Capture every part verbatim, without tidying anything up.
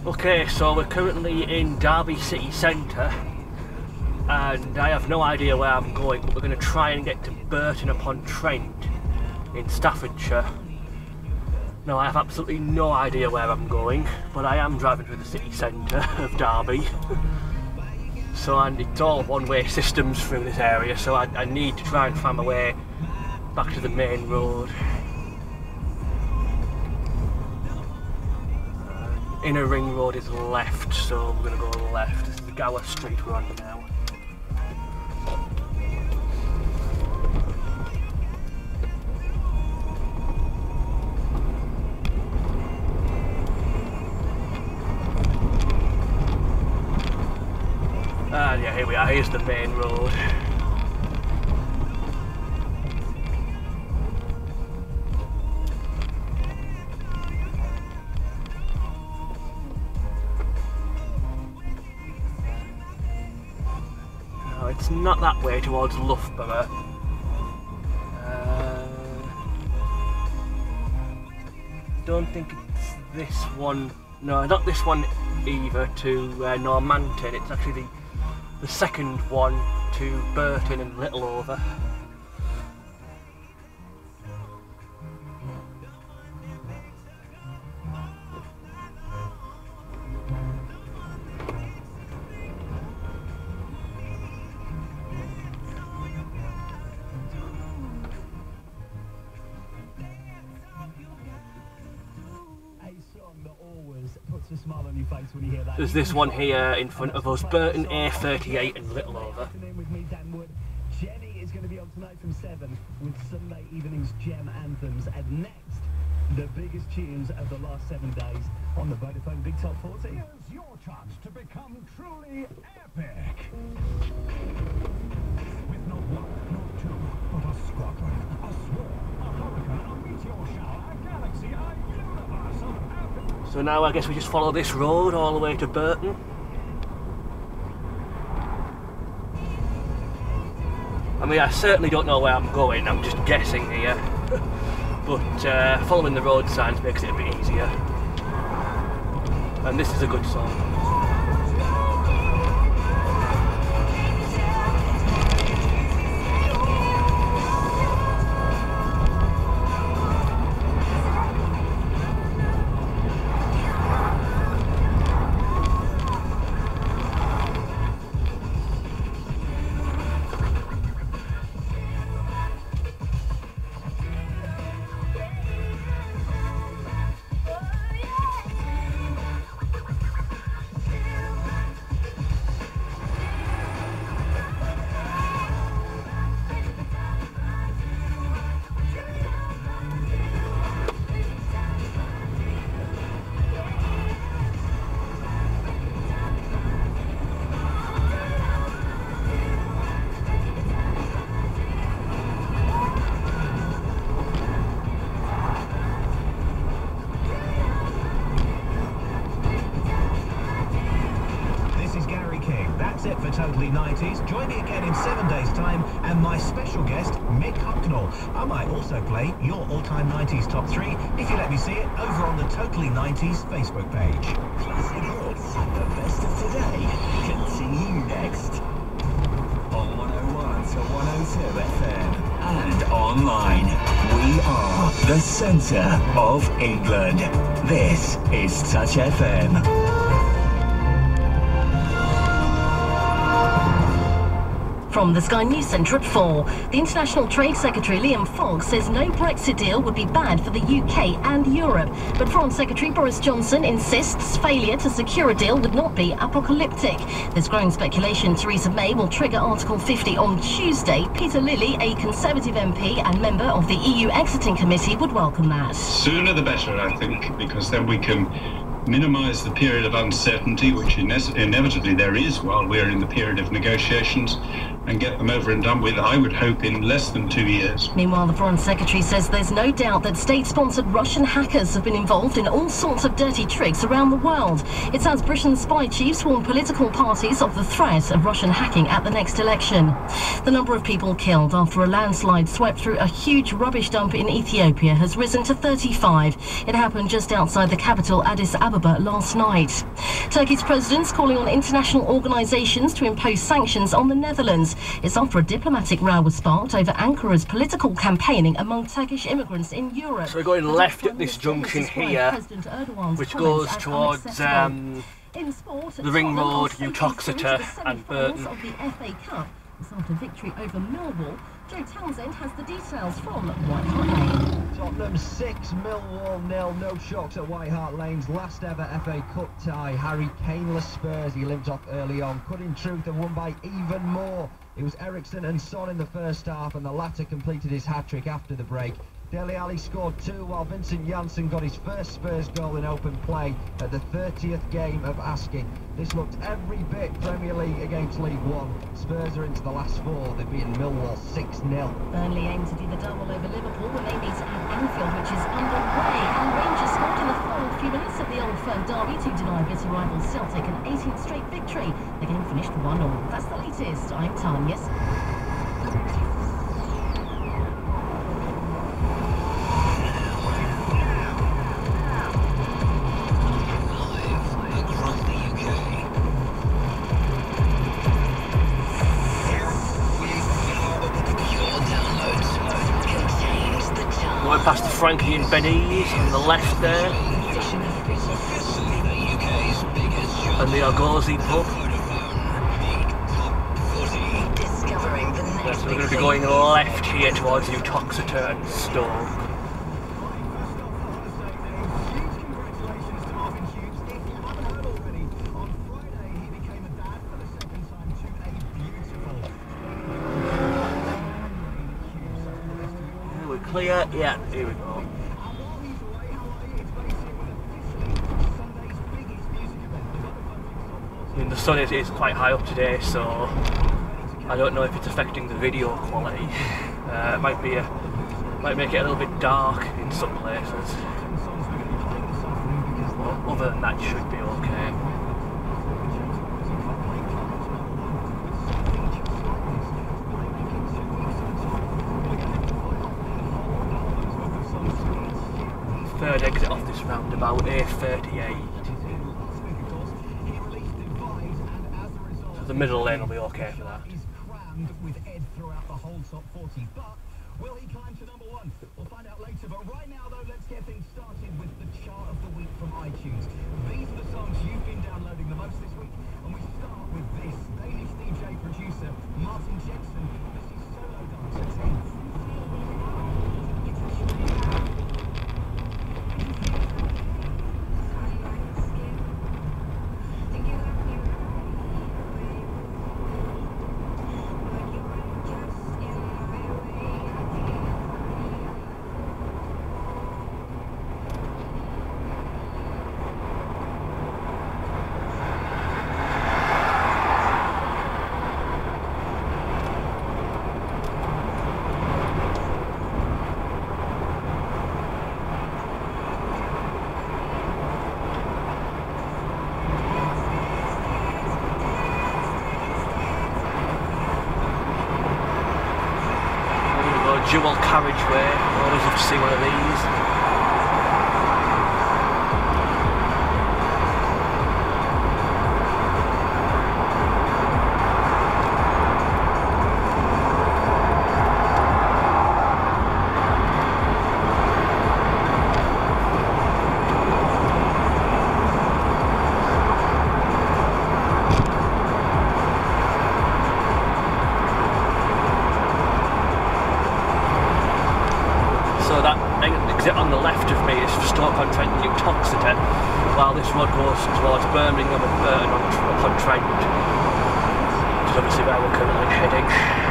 Okay, so we're currently in Derby city centre and I have no idea where I'm going, but we're going to try and get to Burton upon Trent in Staffordshire. Now I have absolutely no idea where I'm going, but I am driving through the city centre of Derby. So, and it's all one-way systems through this area, so I, I need to try and find my way back to the main road. Inner Ring Road is left, so we're going to go left. This is the Gower Street we're on now. And yeah, here we are, here's the main road. It's not that way towards Loughborough. Uh, don't think it's this one. No, not this one either to uh, Normanton. It's actually the, the second one to Burton and Littleover. There's this one here in front of us, Burton A thirty-eight and Littleover. Jenny is going to be on tonight from seven with Sunday evening's Gem Anthems, and next, the biggest tunes of the last seven days on the Vodafone Big Top forty. Here's your chance to become truly epic. With not one, not two, but a squadron, a swarm, a hurricane, a meteor shower, a galaxy, a universe of epic. So now I guess we just follow this road all the way to Burton. I mean, I certainly don't know where I'm going, I'm just guessing here. But uh, following the road signs makes it a bit easier. And this is a good song. It for Totally nineties. Join me again in seven days' time, and my special guest, Mick Hucknall. I might also play your all-time nineties top three if you let me see it over on the Totally nineties Facebook page. Classic hits, the best of today, continue next on one oh one to one oh two F M and online. We are the centre of England. This is Touch F M. From the Sky News Centre at four, the International Trade Secretary Liam Fox says no Brexit deal would be bad for the U K and Europe. But Foreign Secretary Boris Johnson insists failure to secure a deal would not be apocalyptic. There's growing speculation Theresa May will trigger Article fifty on Tuesday. Peter Lilly, a Conservative M P and member of the E U Exiting Committee, would welcome that. Sooner the better, I think, because then we can minimise the period of uncertainty, which ine- inevitably there is while we're in the period of negotiations, and get them over and done with, I would hope, in less than two years. Meanwhile, the Foreign Secretary says there's no doubt that state-sponsored Russian hackers have been involved in all sorts of dirty tricks around the world. It's as Britain's spy chiefs warn political parties of the threat of Russian hacking at the next election. The number of people killed after a landslide swept through a huge rubbish dump in Ethiopia has risen to thirty-five. It happened just outside the capital, Addis Ababa, Diyarbakir last night. Turkey's president's calling on international organisations to impose sanctions on the Netherlands. It's after a diplomatic row was sparked over Ankara's political campaighting among Turkish immigrants in Europe. So we're going left at this junction here, which goes towards um, the Ring Road, Uttoxeter and Burton. Of the F A Cup. It's after victory over Millwall. Joe Townsend has the details from White Hart Lane. Tottenham six, Millwall nil. No shocks at White Hart Lane's last ever F A Cup tie. Harry Kane-less Spurs, he limped off early on. Could in truth have won by even more. It was Eriksson and Son in the first half, and the latter completed his hat-trick after the break. Dele Alli scored two, while Vincent Janssen got his first Spurs goal in open play at the thirtieth game of asking. This looked every bit Premier League against League One. Spurs are into the last four. They've beaten Millwall six nil. Burnley aim to do the double over Liverpool when they meet at Anfield, which is underway. And Rangers scored in the final few minutes of the Old Firm derby to deny bitter rival Celtic an eighteenth straight victory. The game finished one all. That's the latest. I'm Tanya. Past the Frankie and Benny's on the left there, and the Argosy pub. So we're going to be going left here towards Uttoxeter and Stoke. Clear, yeah, here we go. I mean, the sun is, is quite high up today, so I don't know if it's affecting the video quality. Uh, it might be a, might make it a little bit dark in some places. But other than that, should be okay. Third exit off this roundabout, A thirty-eight. So the middle lane will be okay for that. He's crammed with Ed throughout the whole top forty, but will he climb to number one? We'll find out later, but right now though, let's get things started with the chart of the week from iTunes. These are the songs you've been downloading the most this week, and we start with this. Danish D J producer Martin Jensen. This is Solo Dancer ten. Dual carriageway, always love to see one of these. On the left of me is Stoke-on-Trent and Uttoxeter, while this road goes towards Birmingham and Burton upon Trent, which is obviously where we're currently heading.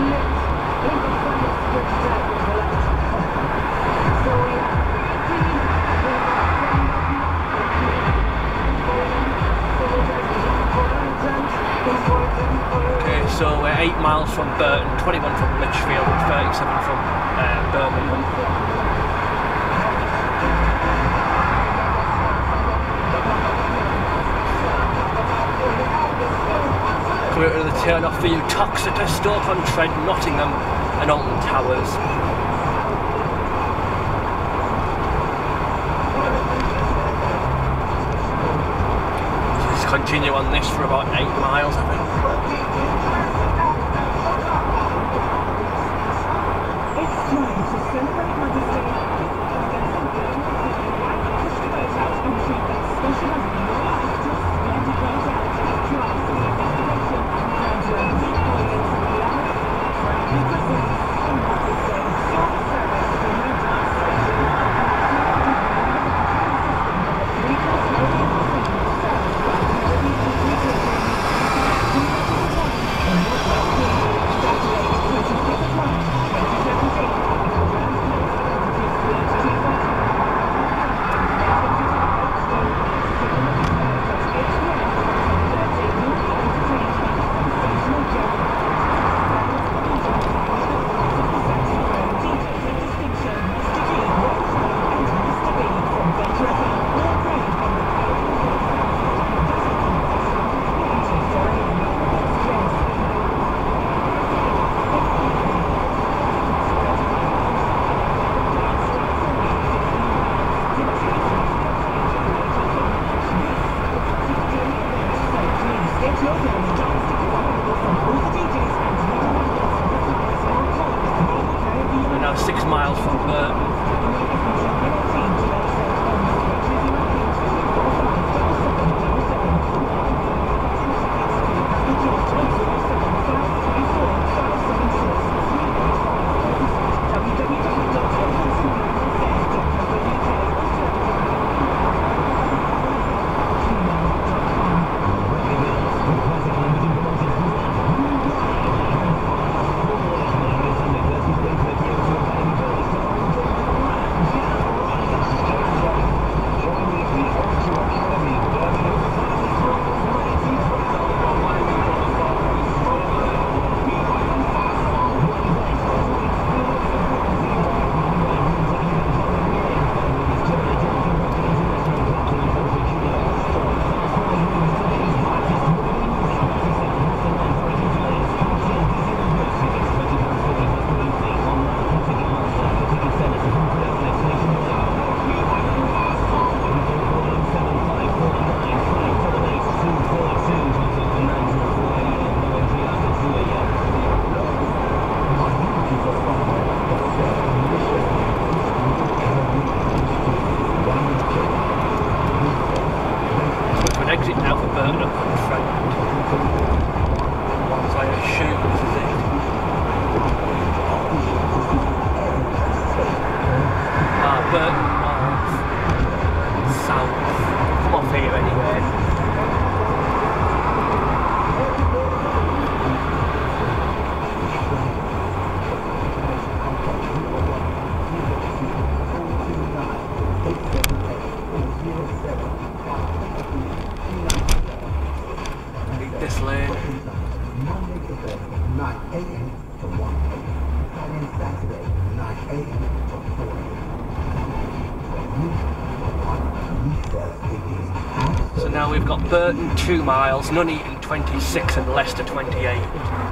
Okay, so we're eight miles from Burton, twenty-one from Lichfield, and thirty-seven from uh, Birmingham. Coming to the turn off for you, Toxeter, Stoke-on-Trent, Nottingham and Alton Towers. Just continue on this for about eight miles, I think. We're now six miles from Burton. Exit now for Burton upon Trent. So I assume this is it. Ah, Burton North, South. Come off here anyway. This lane. Monday to Thursday, nine A M to one A M Friday and Saturday, nine A M to four A M So now we've got Burton two miles, Nuneaton twenty-six and Leicester twenty-eight.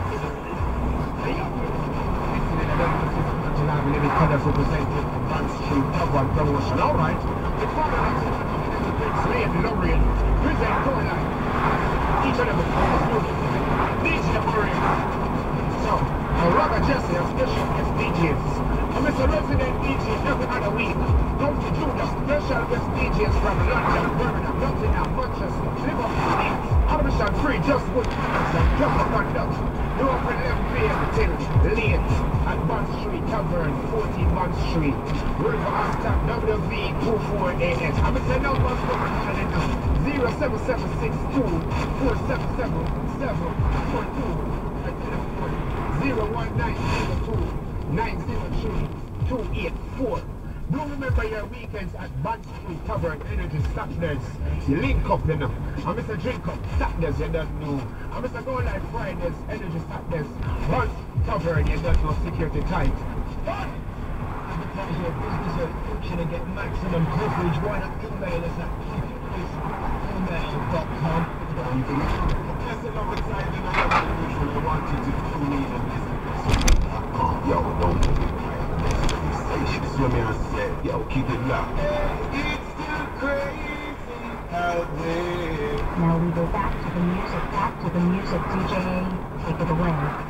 Each of them these are the career. So, I'd rather just say a special guest D Js. And Mister Resident D Js every other week. Don't you do the special guest D Js from London, Birmingham, Nottingham, Manchester, Liverpool, Leeds, admission free, just good. Just a conduct. You open eleven P M till late at Bond Street Tavern, fourteen Bond Street. River Hashtag W V two four A S. I'm going to say numbers for zero seven seven six two four seven seven seven four two and zero one nine zero two nine zero three two eight four. Do remember your weekends at Bond Street Tavern Energy Saturdays. Link up, you know. And Mister Drink Up Saturdays, you don't know. And Mister Go Live Fridays, Energy Saturdays. Bond Tavern, you don't know, security tight. Advertise your business or function and get maximum coverage. Why not email us at email dot com. You can just another time in the revolution. I want you to tune in and listen. Yo, don't do it. So me I said, yo, keep it locked. It's still crazy out there. Now we go back to the music, back to the music. D J, take it away.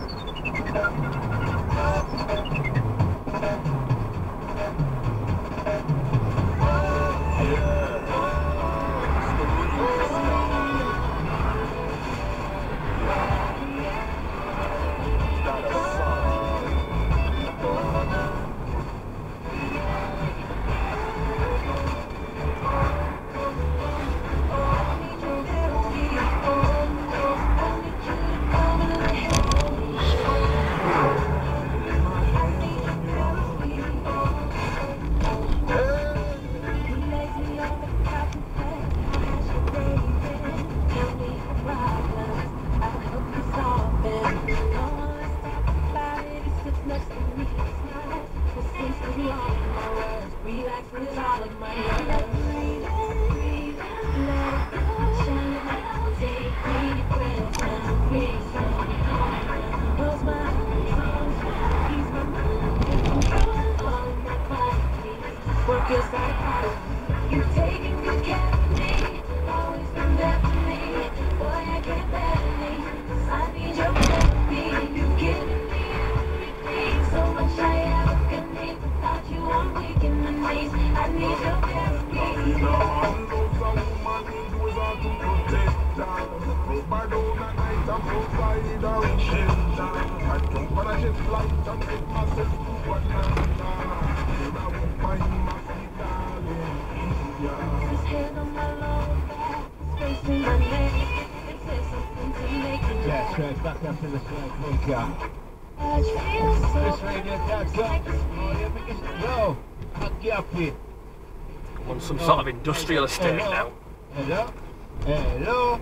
Yeah, straight back after the straight bunker. This radio dot com. Oh, yeah, because, yo, happy happy. On some sort of industrial estate now. Hello? Hello?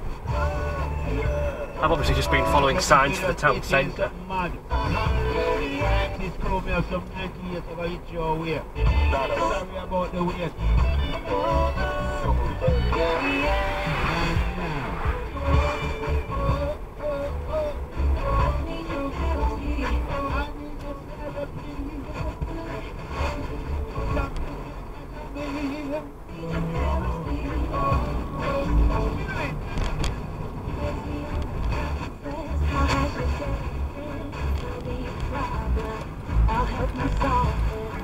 I've obviously just been following signs for the town centre. This crew me have some ninety-eight over hit your way. Sorry about the wait. I'll help you solve it.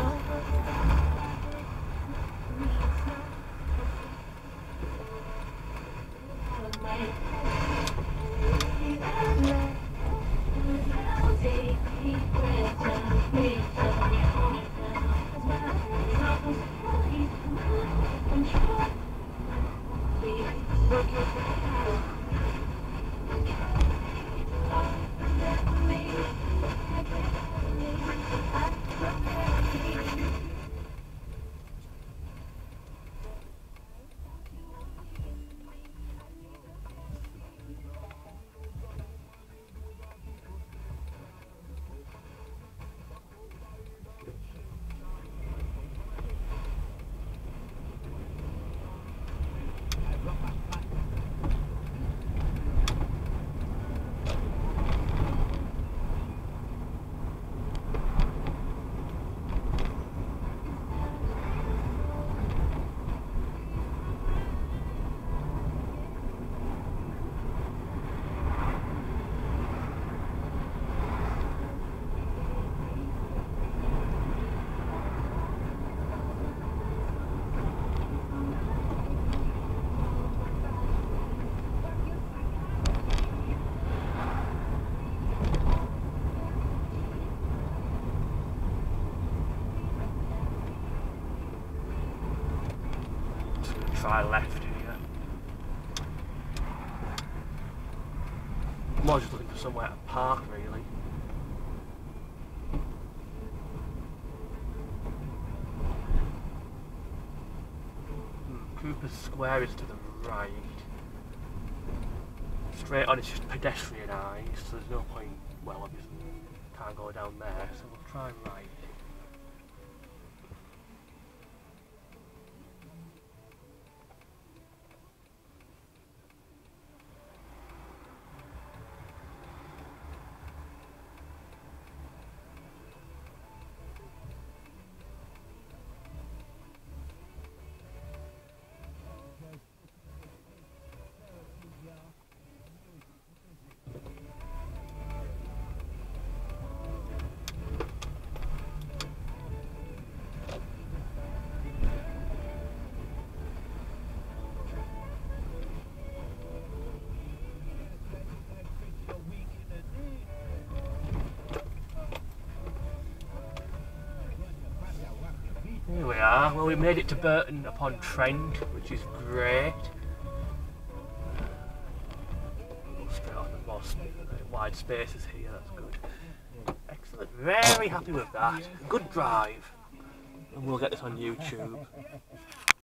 Try left here. I'm just looking for somewhere to park really. Cooper's Square is to the right. Straight on, it's just pedestrianised, so there's no point, well, obviously, can't go down there, so we'll try right. Here we are. Well, we made it to Burton upon Trent, which is great. Straight on the more wide spaces here, that's good. Excellent. Very happy with that. Good drive. And we'll get this on YouTube.